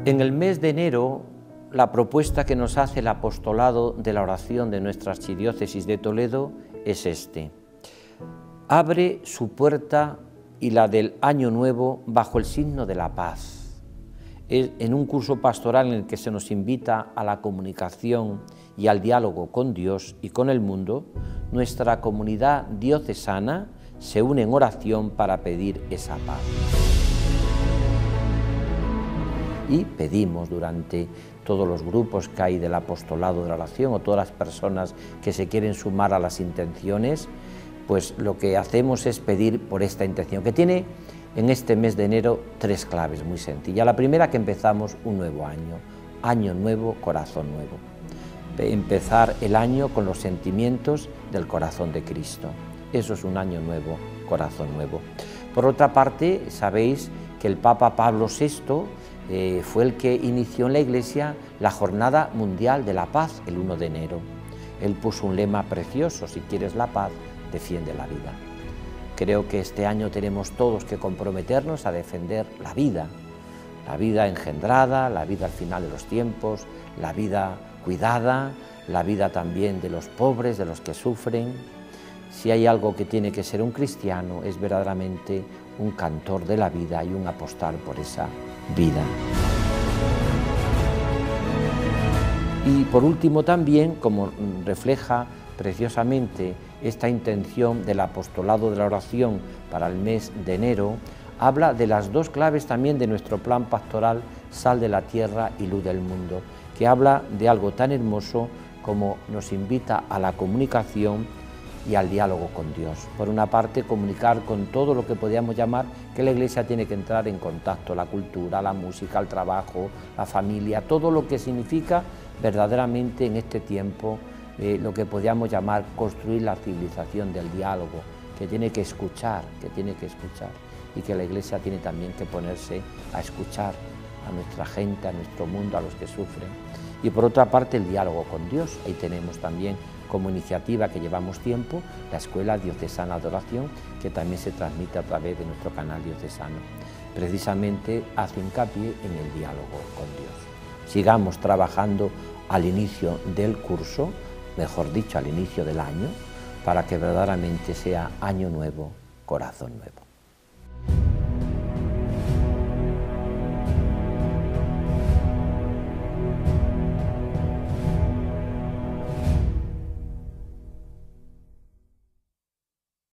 En el mes de enero, la propuesta que nos hace el apostolado de la oración de nuestra archidiócesis de Toledo es este: abre su puerta y la del año nuevo bajo el signo de la paz. En un curso pastoral en el que se nos invita a la comunicación y al diálogo con Dios y con el mundo, nuestra comunidad diocesana se une en oración para pedir esa paz. Y pedimos durante todos los grupos que hay del apostolado de la oración o todas las personas que se quieren sumar a las intenciones, pues lo que hacemos es pedir por esta intención, que tiene en este mes de enero 3 claves muy sencillas. La primera, que empezamos un nuevo año nuevo, corazón nuevo. Empezar el año con los sentimientos del corazón de Cristo. Eso es un año nuevo, corazón nuevo. Por otra parte, sabéis que el Papa Pablo VI fue el que inició en la Iglesia la Jornada Mundial de la Paz el 1 de enero. Él puso un lema precioso: si quieres la paz, defiende la vida. Creo que este año tenemos todos que comprometernos a defender la vida engendrada, la vida al final de los tiempos, la vida cuidada, la vida también de los pobres, de los que sufren. Si hay algo que tiene que ser un cristiano, es verdaderamente un cantor de la vida y un apostar por esa vida. Y por último también, como refleja preciosamente esta intención del apostolado de la oración para el mes de enero, habla de las 2 claves también de nuestro plan pastoral Sal de la Tierra y Luz del Mundo, que habla de algo tan hermoso como nos invita a la comunicación y al diálogo con Dios. Por una parte, comunicar con todo lo que podríamos llamar que la Iglesia tiene que entrar en contacto: la cultura, la música, el trabajo, la familia, todo lo que significa verdaderamente en este tiempo lo que podríamos llamar construir la civilización del diálogo, que tiene que escuchar, y que la Iglesia tiene también que ponerse a escuchar a nuestra gente, a nuestro mundo, a los que sufren. Y por otra parte, el diálogo con Dios. Ahí tenemos también como iniciativa que llevamos tiempo la Escuela Diocesana de Oración, que también se transmite a través de nuestro canal diocesano. Precisamente hace hincapié en el diálogo con Dios. Sigamos trabajando al inicio del curso, mejor dicho, al inicio del año, para que verdaderamente sea año nuevo, corazón nuevo.